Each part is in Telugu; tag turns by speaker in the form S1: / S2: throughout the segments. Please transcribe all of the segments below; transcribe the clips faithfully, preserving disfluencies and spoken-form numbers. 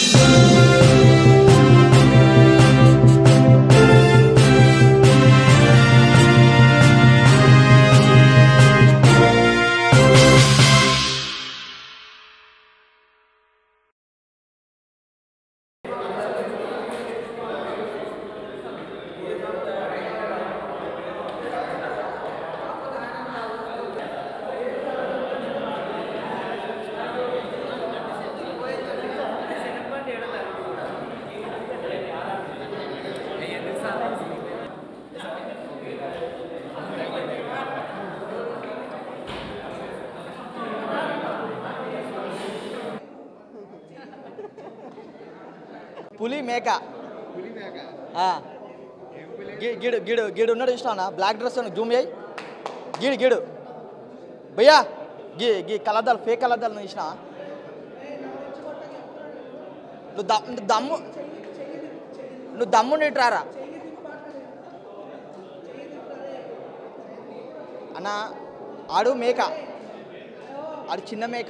S1: పులి మేక గిడు గిడు గిడు ఉన్నాడు ఇష్టం బ్లాక్ డ్రెస్ జూమ్ చేయి గిడు గిడు భయ్యా గి గీ కలద్దాలు ఫేక్ కలద్దాలు నువ్వు ఇష్టం నువ్వు దమ్ము నువ్వు దమ్ము నీట్రారా అన్న ఆడు మేక ఆడు చిన్న మేక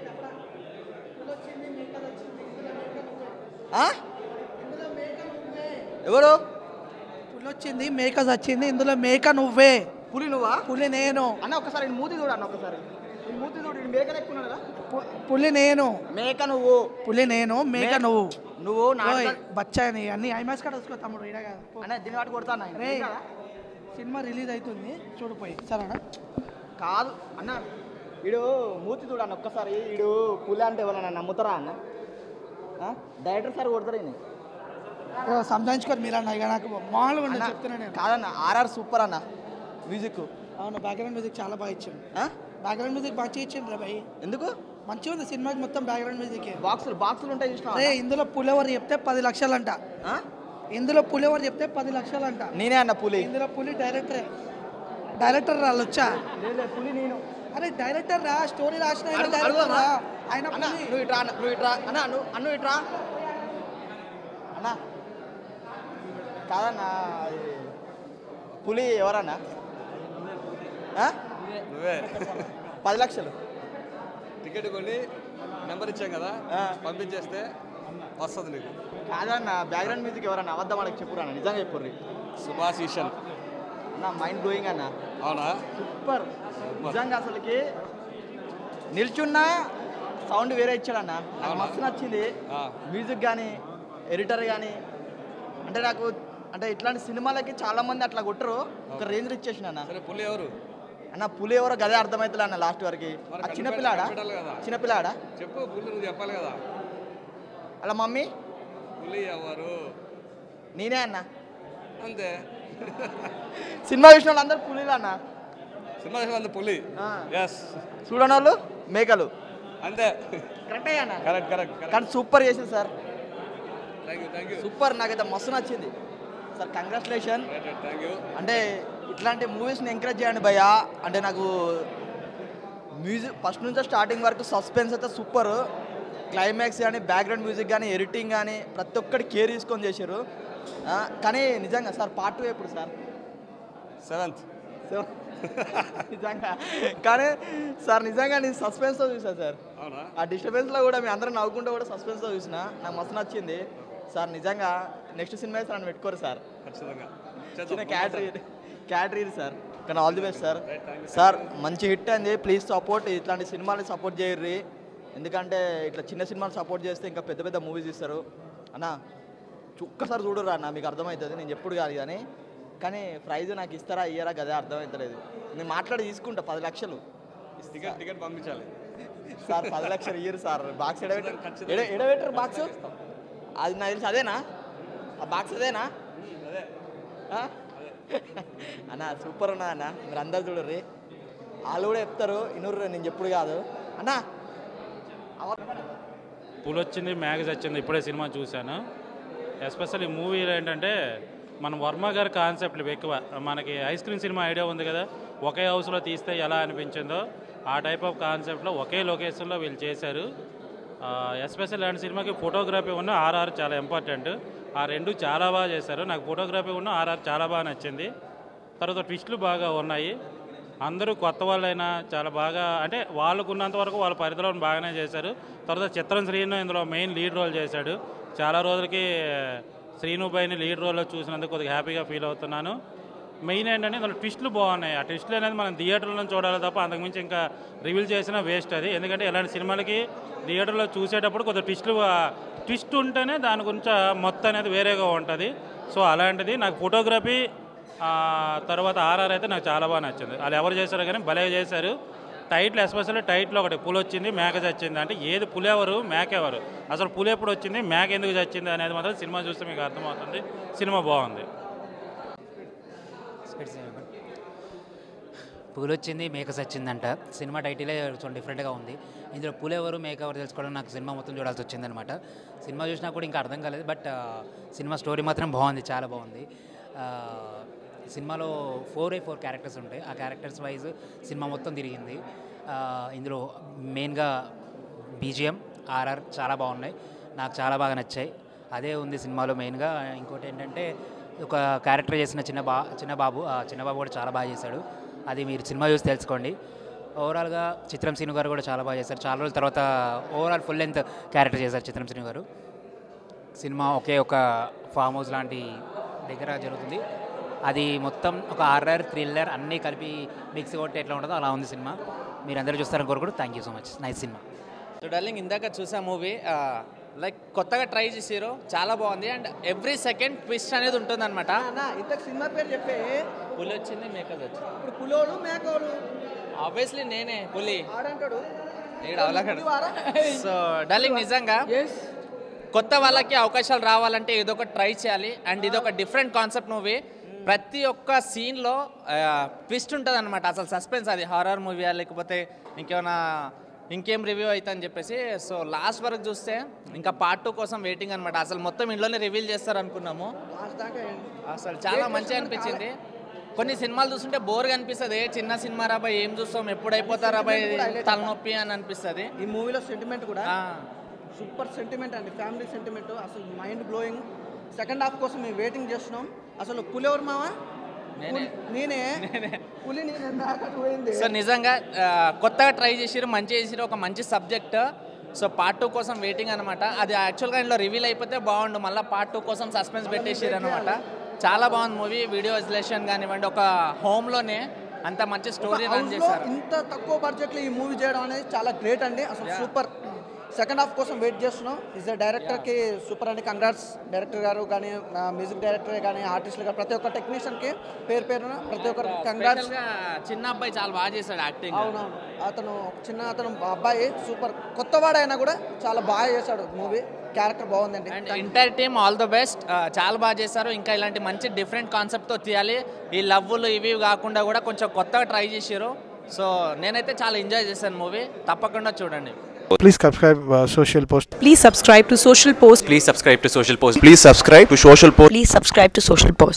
S1: ఎవరు
S2: పులి వచ్చింది మేక వచ్చింది ఇందులో మేక నువ్వే
S1: పులి నువ్వా
S2: పులి నేను
S1: అన్న ఒకసారి మూతి చూడు అన్న ఒకసారి మూతి చూడు మేక ఎక్కున్నాడు కదా
S2: పులి నేను
S1: మేక నువ్వు
S2: పులి నేను మేక నువ్వు
S1: నువ్వు
S2: బచ్చాని అన్ని ఐమాక్స్ కాడ వసుకో తమ్ముడు ఇడ కాదు
S1: అన్న దీని వాటి కొడతాను
S2: రే సినిమా రిలీజ్ అవుతుంది చూడిపోయి సరేనా
S1: కాదు అన్న వీడు మూతి చూడు అన్న ఒక్కసారి వీడు పులి అంటే ఎవరన్నా నమ్ముతారా అన్న డైరెక్టర్ సార్ కొడతారు ఈయన
S2: సంజాయించుకోరు మీరు అన్న ఇక నాకు మామూలుగా చెప్తున్నా నేను
S1: కాదన్న ఆర్ఆర్ సూపర్ అన్న మ్యూజిక్
S2: అవును బ్యాక్గ్రౌండ్ మ్యూజిక్ చాలా బాగా ఇచ్చింది బ్యాక్గ్రౌండ్ మ్యూజిక్ మంచిగా ఇచ్చింది రా భయ్
S1: ఎందుకు
S2: మంచిగా ఉంది సినిమాకి మొత్తం బ్యాక్గ్రౌండ్ మ్యూజిక్
S1: బాక్సులు బాక్సులు ఉంటాయి చూసిన
S2: రే ఇందులో పులివర్ చెప్తే పది లక్షలు అంట ఇందులో పులివర్ చెప్తే పది లక్షలు అంట
S1: నేనే అన్న పులి
S2: ఇందులో పులి డైరెక్టరే డైరెక్టర్ వాళ్ళు వచ్చా
S1: పులి నేను
S2: అరే డైరెక్టర్ రా స్టోరీ రాసిన ఆయన
S1: నువ్వు ఇట్రా నువ్వు ఇట్రా అన్న నువ్వు అన్ను ఇట్రా అన్న కాదన్నా పులి ఎవరన్నా పది లక్షలు
S3: టికెట్ కొని నెంబర్ ఇచ్చాం కదా పంపించేస్తే వస్తుంది నీకు
S1: కాదన్న బ్యాక్గ్రౌండ్ మ్యూజిక్ ఎవరన్నా అబద్ధం వాళ్ళకి చెప్పురా నిజంగా చెప్పుర్రి
S3: సుభాష్ ఈషన్
S1: అన్న మైండ్ బ్లోయింగ్ అన్న
S3: అవునా
S1: సూపర్ నిజంగా అసలుకి నిల్చున్న సౌండ్ వేరే ఇచ్చాడన్న నాకు మస్తు నచ్చింది మ్యూజిక్ కానీ ఎడిటర్ కానీ అంటే నాకు అంటే ఇట్లాంటి సినిమాలకి చాలా మంది అట్లా కొట్టరు ఒక రేంజ్ ఇచ్చేసిన అన్న
S3: పులి ఎవరు
S1: అన్న పులి ఎవరో గదే అర్థమవుతుంది అన్న లాస్ట్ వరకు చిన్నపిల్లాడా చిన్నపిల్లాడా
S3: చెప్పు పులి నువ్వు చెప్పాలి కదా
S1: అలా మమ్మీ
S3: పులి ఎవరు
S1: నేనే అన్న
S3: అంతే
S1: సినిమా చూసిన వాళ్ళు అందరు పులిలు అన్న
S3: సినిమా చూసిన అందరు పులి ఎస్
S1: చూడని వాళ్ళు మేకలు
S3: అంతే
S1: కరెక్టే అన్న
S3: కరెక్ట్ కరెక్ట్
S1: కానీ సూపర్ చేసింది sir
S3: thank you thank you
S1: super నాకైతే మస్తు నచ్చింది సార్ కంగ్రాచులేషన్
S3: థ్యాంక్ యూ
S1: అంటే ఇట్లాంటి మూవీస్ని ఎంకరేజ్ చేయండి భయ్యా అంటే నాకు మ్యూజిక్ ఫస్ట్ నుంచి స్టార్టింగ్ వరకు సస్పెన్స్ అయితే సూపర్ క్లైమాక్స్ కానీ బ్యాక్గ్రౌండ్ మ్యూజిక్ కానీ ఎడిటింగ్ కానీ ప్రతి ఒక్కటి కేర్ తీసుకొని చేశారు కానీ నిజంగా సార్ పార్ట్ టూ ఎప్పుడు సార్
S3: సెవెంత్
S1: సెవెన్ నిజంగా కానీ సార్ నిజంగా నేను సస్పెన్స్తో చూసాను సార్ ఆ డిస్టర్బెన్స్లో కూడా మీ అందరూ నవ్వుకుంటూ కూడా సస్పెన్స్తో చూసిన నాకు మస్తు నచ్చింది సార్ నిజంగా నెక్స్ట్ సినిమా సార్ నన్ను పెట్టుకోరు సార్ చిన్న క్యాటరీ క్యాటరీ సార్ కానీ all the best sir sir మంచి హిట్ అండి ప్లీజ్ సపోర్ట్ ఇట్లాంటి సినిమాలు సపోర్ట్ చేయర్రి ఎందుకంటే ఇట్లా చిన్న సినిమాలు సపోర్ట్ చేస్తే ఇంకా పెద్ద పెద్ద మూవీస్ ఇస్తారు అన్న ఒక్కసారి చూడరా అన్న మీకు అర్థమవుతుంది నేను ఎప్పుడు కాదు కానీ కానీ ప్రైజ్ నాకు ఇస్తారా ఇయ్యరా గదే అర్థమవుతలేదు నేను మాట్లాడి తీసుకుంటా పది లక్షలు
S3: టికెట్ టికెట్ పంపించాలి
S1: సార్ పది లక్షలు ఇయ్యరు సార్ బాక్స్ ఎడబెట్టారు ఎడ ఎడబెట్టరు బాక్స్ అది నాకు తెలిసి అదేనా ఆ బాక్స్ అదేనా అన్న సూపర్ ఉన్నా అన్న మీరు అందరు చూడర్రి వాళ్ళు కూడా చెప్తారు ఇనుర్రు నేను చెప్పుడు కాదు అన్న
S4: పులి వచ్చింది మ్యాగజ్ వచ్చింది ఇప్పుడే సినిమా చూశాను ఎస్పెషల్లీ మూవీలో ఏంటంటే మన వర్మ గారి కాన్సెప్ట్లు ఎక్కువ మనకి ఐస్ క్రీమ్ సినిమా ఐడియా ఉంది కదా ఒకే హౌస్లో తీస్తే ఎలా అనిపించిందో ఆ టైప్ ఆఫ్ కాన్సెప్ట్లో ఒకే లొకేషన్లో వీళ్ళు చేశారు ఎస్పెషల్ ఇలాంటి సినిమాకి ఫోటోగ్రఫీ ఉన్న ఆర్ఆర్ చాలా ఇంపార్టెంట్ ఆ రెండు చాలా బాగా చేశారు నాకు ఫోటోగ్రఫీ ఉన్న ఆర్ఆర్ చాలా బాగా నచ్చింది తర్వాత ట్విస్టులు బాగా ఉన్నాయి అందరూ కొత్త వాళ్ళైనా చాలా బాగా అంటే వాళ్ళకు ఉన్నంత వరకు వాళ్ళ పరిధిలో బాగానే చేశారు. తర్వాత చిత్రం శ్రీను ఇందులో మెయిన్ లీడ్ రోల్ చేశాడు. చాలా రోజులకి శ్రీనుబాయిని లీడ్ రోల్లో చూసినందుకు కొద్దిగా హ్యాపీగా ఫీల్ అవుతున్నాను. మెయిన్ ఏంటంటే ఇందులో ట్విస్టులు బాగున్నాయి. ఆ ట్విస్టులు అనేది మనం థియేటర్లో చూడాలి తప్ప అంతకుమించి ఇంకా రివీల్ చేసినా వేస్ట్ అది. ఎందుకంటే ఇలాంటి సినిమాలకి థియేటర్లో చూసేటప్పుడు కొద్దిగా ట్విస్టులు ట్విస్ట్ ఉంటేనే దాని గురించి మొత్తం అనేది వేరేగా ఉంటుంది. సో అలాంటిది నాకు ఫోటోగ్రఫీ తర్వాత ఆర్ఆర్ అయితే నాకు చాలా బాగా నచ్చింది. వాళ్ళు ఎవరు చేశారో కానీ భలే చేశారు. టైటిల్ ఎస్పెషల్లీ టైటిల్ ఒకటి పులి వచ్చింది మేక చచ్చింది అంటే ఏది పులి ఎవరు మేక ఎవరు, అసలు పులి ఎప్పుడు వచ్చింది మేక ఎందుకు చచ్చింది అనేది మాత్రం సినిమా చూస్తే మీకు అర్థమవుతుంది. సినిమా బాగుంది.
S5: పూలు వచ్చింది మేక సచ్చిందంట. సినిమా టైటిలే కొంచెం డిఫరెంట్గా ఉంది. ఇందులో పూలు ఎవరు మేక ఎవరు తెలుసుకోవడం నాకు సినిమా మొత్తం చూడాల్సి వచ్చిందనమాట. సినిమా చూసినా కూడా ఇంకా అర్థం కాలేదు. బట్ సినిమా స్టోరీ మాత్రం బాగుంది, చాలా బాగుంది. సినిమాలో ఫోర్ ఏ ఫోర్ క్యారెక్టర్స్ ఉంటాయి. ఆ క్యారెక్టర్స్ వైజ్ సినిమా మొత్తం తిరిగింది. ఇందులో మెయిన్గా బీజిఎం ఆర్ఆర్ చాలా బాగున్నాయి, నాకు చాలా బాగా నచ్చాయి. అదే ఉంది సినిమాలో మెయిన్గా. ఇంకోటి ఏంటంటే ఒక క్యారెక్టర్ చేసిన చిన్న బా చిన్న బాబు ఆ చిన్న బాబు కూడా చాలా బాగా చేశాడు. అది మీరు సినిమా చూసి తెలుసుకోండి. ఓవరాల్గా చిత్రం శ్రీను గారు కూడా చాలా బాగా చేశారు. చాలా రోజుల తర్వాత ఓవరాల్ ఫుల్ లెంత్ క్యారెక్టర్ చేశారు చిత్రం శ్రీను గారు. సినిమా ఒకే ఒక ఫామ్ హౌస్ లాంటి దగ్గర జరుగుతుంది. అది మొత్తం ఒక హారర్ థ్రిల్లర్ అన్నీ కలిపి మిక్స్ కొట్టి ఎట్లా ఉంటుందో అలా ఉంది సినిమా. మీరు అందరూ చూస్తారని కోరుకుంటూ thank you so much. Nice సినిమా.
S6: సో డార్లింగ్ ఇందాక చూసా మూవీ లైక్ కొత్తగా ట్రై చేసారు, చాలా బాగుంది. అండ్ ఎవ్రీ సెకండ్ ట్విస్ట్ అనేది ఉంటుంది అనమాట.
S2: ఇంత సినిమా పేరు చెప్పే
S6: పులి వచ్చింది మేకజ్ వచ్చింది.
S2: ఇప్పుడు పులోడు మేకోడు
S6: ఆబ్వియస్లీ నేనే పులి
S2: ఆడంటాడు.
S6: సో డార్లింగ్ నిజంగా కొత్త వాళ్ళకి అవకాశాలు రావాలంటే ఏదో ఒక ట్రై చేయాలి. అండ్ ఇది ఒక డిఫరెంట్ కాన్సెప్ట్ మూవీ. ప్రతి ఒక్క సీన్లో ట్విస్ట్ ఉంటుంది అనమాట. అసలు సస్పెన్స్, అది హారర్ మూవీయా లేకపోతే ఇంకేమైనా ఇంకేం రివ్యూ అవుతా అని చెప్పేసి. సో లాస్ట్ వరకు చూస్తే ఇంకా పార్ట్ టూ కోసం వెయిటింగ్ అనమాట. అసలు మొత్తం ఇంట్లోనే రివీల్ చేస్తారు అనుకున్నాము. అసలు చాలా మంచిగా అనిపించింది. కొన్ని సినిమాలు చూస్తుంటే బోర్గా అనిపిస్తుంది. చిన్న సినిమా రాబాయ్ ఏం చూస్తాం, ఎప్పుడు అయిపోతారా బాయ్ తలనొప్పి అని అనిపిస్తుంది.
S2: ఈ మూవీలో సెంటిమెంట్ కూడా సూపర్ సెంటిమెంట్ అండి, ఫ్యామిలీ సెంటిమెంట్. అసలు మైండ్ బ్లోయింగ్. సెకండ్ హాఫ్ కోసం మేము వెయిటింగ్ చేస్తున్నాం. అసలు పులి ఎవరు మావా? నేనే పులి. నేను
S6: సో నిజంగా కొత్తగా ట్రై చేసిరు, మంచి చేసిరు, ఒక మంచి సబ్జెక్ట్. సో పార్ట్ టూ కోసం వెయిటింగ్ అనమాట. అది యాక్చువల్గా ఇంట్లో రివీల్ అయిపోతే బాగుండు, మళ్ళీ పార్ట్ టూ కోసం సస్పెన్స్ పెట్టేసారు అనమాట. చాలా బాగుంది మూవీ. వీడియో ఇన్స్టలేషన్ కానివ్వండి, ఒక హోమ్లోనే అంత మంచి స్టోరీ రన్ చేశారు.
S2: ఇంత తక్కువ బడ్జెట్లో ఈ మూవీ చేయడం అనేది చాలా గ్రేట్ అండి. అసలు సూపర్. సెకండ్ హాఫ్ కోసం వెయిట్ చేస్తున్నాం. ఇస్ డైరెక్టర్కి సూపర్ అండి, కంగ్రాట్స్. డైరెక్టర్ గారు కానీ, మ్యూజిక్ డైరెక్టర్ కానీ, ఆర్టిస్టులు కానీ, ప్రతి ఒక్క టెక్నీషియన్కి పేరు పేరున ప్రతి ఒక్కరికి కంగ్రాట్స్.
S6: చిన్న అబ్బాయి చాలా బాగా చేశాడు యాక్టింగ్.
S2: అవునవును, అతను చిన్న అతను అబ్బాయి సూపర్. కొత్తవాడైనా కూడా చాలా బాగా చేశాడు మూవీ. క్యారెక్టర్ బాగుందండి.
S6: And entire team all the best. చాలా బాగా చేశారు. ఇంకా ఇలాంటి మంచి డిఫరెంట్ కాన్సెప్ట్తో తీయాలి. ఈ లవ్వులు ఇవి కాకుండా కూడా కొంచెం కొత్తగా ట్రై చేశారు. సో నేనైతే చాలా ఎంజాయ్ చేశాను మూవీ. తప్పకుండా చూడండి.
S7: Please subscribe uh, Social Post.
S8: Please subscribe to Social Post.
S9: Please subscribe to Social Post. Please subscribe to Social Post.
S8: Please subscribe to Social Post.